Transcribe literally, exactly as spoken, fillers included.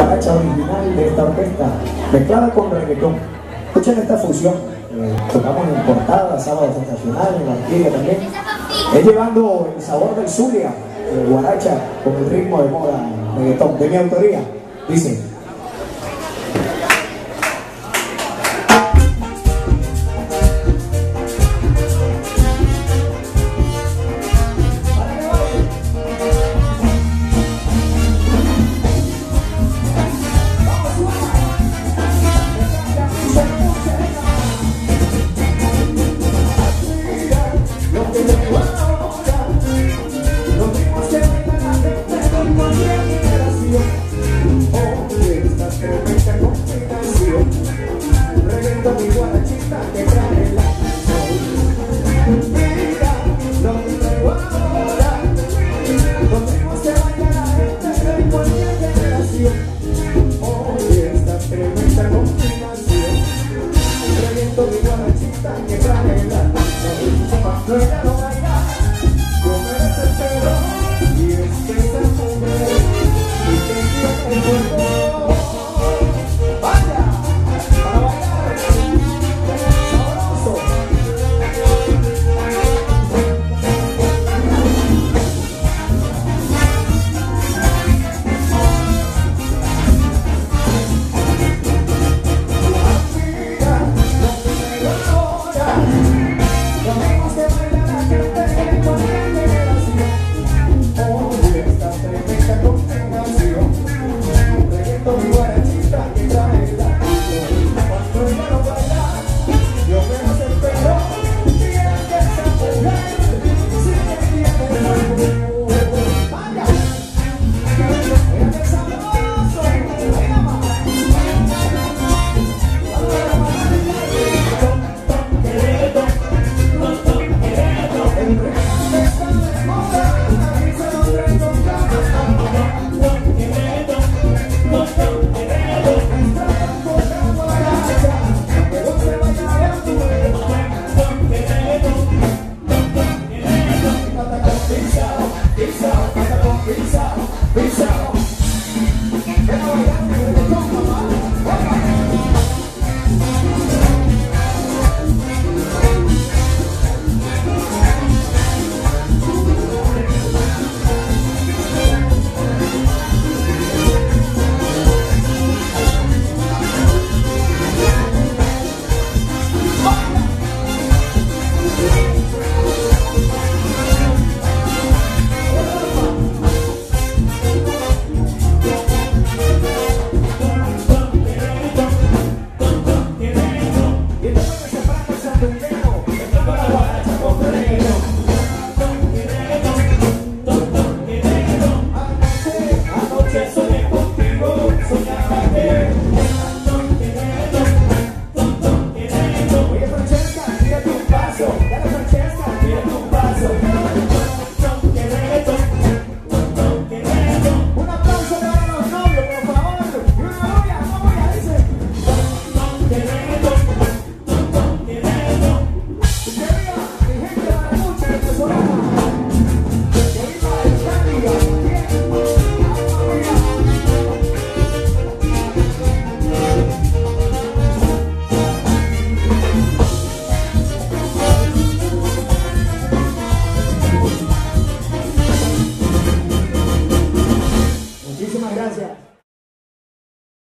guaracha original de esta orquesta, mezclada con reggaetón. Escuchen esta fusión, eh, tocamos en Portada, Sábado Sensacional, en la Orquídea también. Es llevando el sabor del Zulia, eh, guaracha, con el ritmo de moda, reggaetón, de mi autoría. Dice: Peace out, peace out, peace out.